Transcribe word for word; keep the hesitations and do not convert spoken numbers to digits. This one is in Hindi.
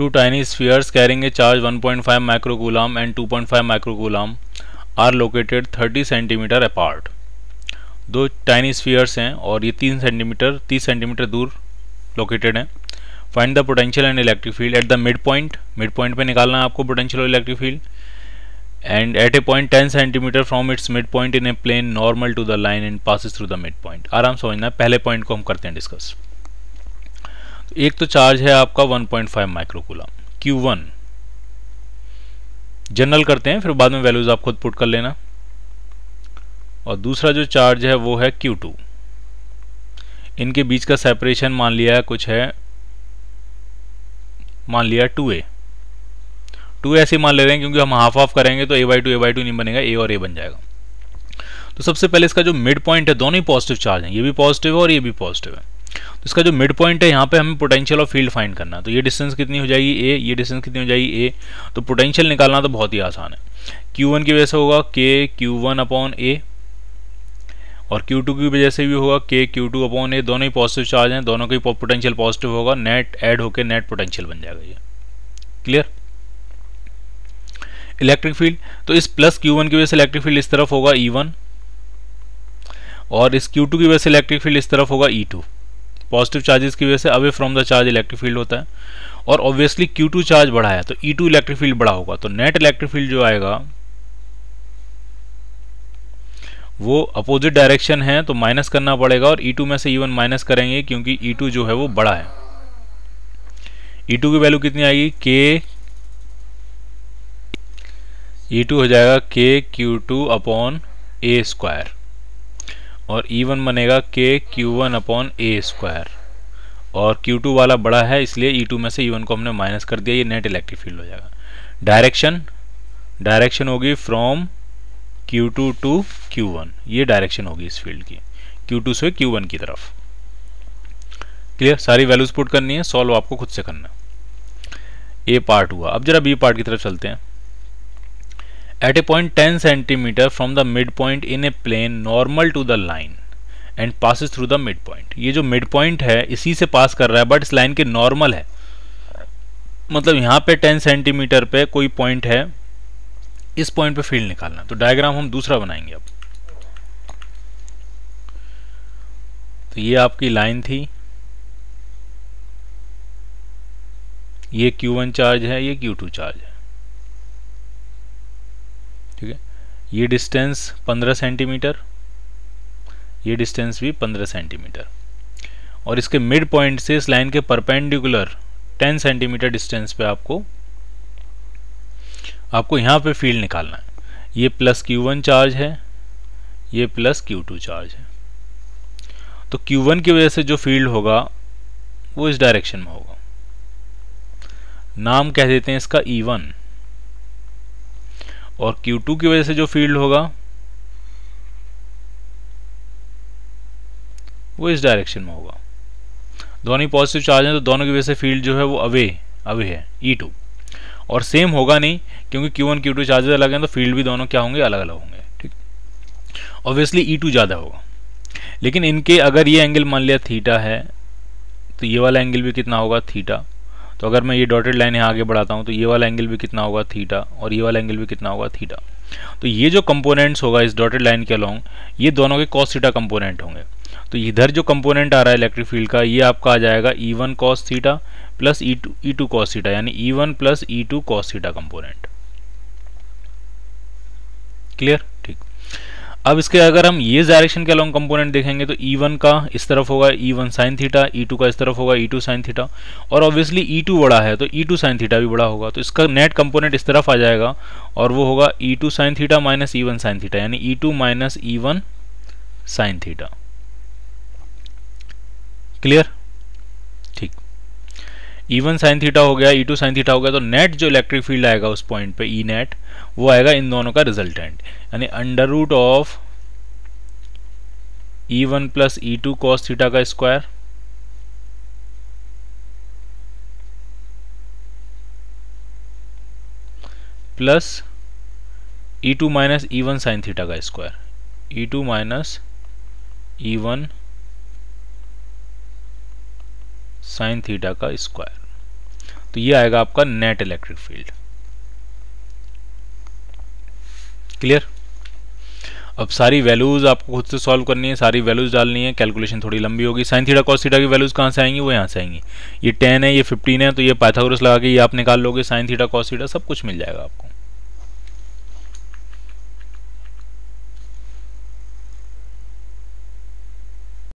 Two tiny spheres carrying a charge one point five microcoulomb and two point five microcoulomb are located thirty centimeter apart. दो टाइनी स्फीयर्स हैं और ये तीन सेंटीमीटर तीस सेंटीमीटर दूर लोकेटेड हैं. Find the potential and electric field at the midpoint. Midpoint पे निकालना है आपको पोटेंशियल और electric field. And at a point ten centimetre from its midpoint in a plane normal to the line and passes through the midpoint. आराम समझना है. पहले पॉइंट को हम करते हैं डिस्कस. एक तो चार्ज है आपका one point five microcoulomb Q one. General करते हैं, फिर बाद में वैल्यूज आप खुद पुट कर लेना. और दूसरा जो चार्ज है वो है क्यू टू. इनके बीच का सेपरेशन मान लिया है कुछ है, मान लिया टू ए. टू ऐसे मान ले रहे हैं क्योंकि हम हाफ हाफ करेंगे तो A by two A by two नहीं बनेगा, ए और ए बन जाएगा. तो सबसे पहले इसका जो मिड पॉइंट है, दोनों ही पॉजिटिव चार्ज हैं, ये भी पॉजिटिव है और ये भी पॉजिटिव है. तो इसका जो मिड पॉइंट है यहाँ पे हमें पोटेंशियल और फील्ड फाइंड करना है. तो ये डिस्टेंस कितनी हो जाएगी ए, ये डिस्टेंस कितनी हो जाएगी ए. तो पोटेंशियल निकालना तो बहुत ही आसान है. क्यू वन की वजह से होगा के क्यू वन अपॉन ए और क्यू टू की वजह से भी होगा के क्यू टू अपॉन ए. दोनों ही पॉजिटिव चार्ज हैं, दोनों का ही पोटेंशियल पॉजिटिव होगा. नेट ऐड होकर नेट पोटेंशियल बन जाएगा. ये क्लियर. इलेक्ट्रिक फील्ड, तो इस प्लस क्यू वन की वजह से इलेक्ट्रिक फील्ड इस तरफ होगा ई वन और इस क्यू टू की वजह से इलेक्ट्रिक फील्ड इस तरफ होगा ई टू. पॉजिटिव चार्जेस की वजह से away from the charge electric field होता है और ऑब्वियसली क्यू टू चार्ज बड़ा है तो ई टू इलेक्ट्रिक फील्ड बड़ा होगा. तो नेट इलेक्ट्रिक फील्ड जो आएगा वो अपोजिट डायरेक्शन है तो माइनस करना पड़ेगा और ई टू में से ई वन माइनस करेंगे क्योंकि ई टू जो है वो बड़ा है. ई टू की वैल्यू कितनी आएगी के, ई टू हो जाएगा K Q two upon A square और ई वन बनेगा K Q one upon A square और क्यू टू वाला बड़ा है इसलिए ई टू में से ई वन को हमने माइनस कर दिया. ये नेट इलेक्ट्रिक फील्ड हो जाएगा. डायरेक्शन डायरेक्शन होगी from Q two to Q one. ये डायरेक्शन होगी इस फील्ड की, क्यू टू से क्यू वन की तरफ. क्लियर. सारी वैल्यूज पुट करनी है, सॉल्व आपको खुद से करना. ए पार्ट हुआ. अब जरा बी पार्ट की तरफ चलते हैं. At a point ten centimeter from the midpoint in a plane normal to the line and passes through the midpoint. ये जो midpoint है इसी से पास कर रहा है बट इस लाइन के नॉर्मल है. मतलब यहाँ पे टेन सेंटीमीटर पे कोई पॉइंट है, इस पॉइंट पे फील्ड निकालना. तो डायग्राम हम दूसरा बनाएंगे. अब तो ये आपकी लाइन थी, ये क्यू वन चार्ज है, ये क्यू टू चार्ज है. ठीक है. ये डिस्टेंस पंद्रह सेंटीमीटर, ये डिस्टेंस भी पंद्रह सेंटीमीटर और इसके मिड पॉइंट से इस लाइन के परपेंडिकुलर टेन सेंटीमीटर डिस्टेंस पे आपको आपको यहाँ पे फील्ड निकालना है. ये प्लस क्यू वन चार्ज है, ये प्लस क्यू टू चार्ज है. तो क्यू वन की वजह से जो फील्ड होगा वो इस डायरेक्शन में होगा. नाम कह देते हैं इसका ई वन. और क्यू टू की वजह से जो फील्ड होगा वो इस डायरेक्शन में होगा. दोनों ही पॉजिटिव चार्ज हैं तो दोनों की वजह से फील्ड जो है वो अवे अवे है ई टू. और सेम होगा नहीं क्योंकि Q one Q two charges अलग हैं तो फील्ड भी दोनों क्या होंगे, अलग अलग होंगे. ठीक. ऑब्वियसली ई टू ज़्यादा होगा. लेकिन इनके अगर ये एंगल मान लिया थीटा है तो ये वाला एंगल भी कितना होगा, थीटा. तो अगर मैं ये डॉटेड लाइन यहाँ आगे बढ़ाता हूँ तो ये वाला एंगल भी कितना होगा, थीटा. और ये वाला एंगल भी कितना होगा, थीटा. तो ये जो कंपोनेंट्स होगा इस डॉटेड लाइन के अलोंग ये दोनों के कॉस थीटा कंपोनेंट होंगे. तो इधर जो कंपोनेंट आ रहा है इलेक्ट्रिक फील्ड का ये आपका आ जाएगा E one cos theta plus E two E two cos theta, यानी E one plus E two cos theta component. Clear. ठीक. अब इसके अगर हम ये डायरेक्शन के अलोंग कंपोनेंट देखेंगे तो ई वन का इस तरफ होगा E one sine theta, E two का इस तरफ होगा ई टू साइन थीटा और ऑब्वियसली ई टू बड़ा है तो ई टू साइन थीटा भी बड़ा होगा. तो इसका नेट कंपोनेंट इस तरफ आ जाएगा और वो होगा E two sine theta minus E one sine theta, यानी E two minus E one sine theta. Clear. ठीक. ई वन साइन थीटा हो गया, ई टू साइन थीटा हो गया. तो नेट जो इलेक्ट्रिक फील्ड आएगा उस पॉइंट पे ई नेट वो आएगा इन दोनों का रिजल्टेंट, यानी under root of E one plus E two cos theta का square plus E two minus E one sine theta का square, E two minus E one sine theta का स्क्वायर. तो ये आएगा आपका नेट इलेक्ट्रिक फील्ड। क्लियर? अब सारी वैल्यूज आपको खुद से सॉल्व करनी है, सारी वैल्यूज डालनी है, कैलकुलेशन थोड़ी लंबी होगी। साइन थीटा कॉस थीटा की वैल्यूज कहाँ से आएंगी? वो यहाँ से आएंगी। ये टेन है, ये फिफ्टीन है, तो ये पाइथागोरस लगा के ये आप निकाल लोगे, साइन थीटा कॉस थीटा सब कुछ मिल जाएगा आपको।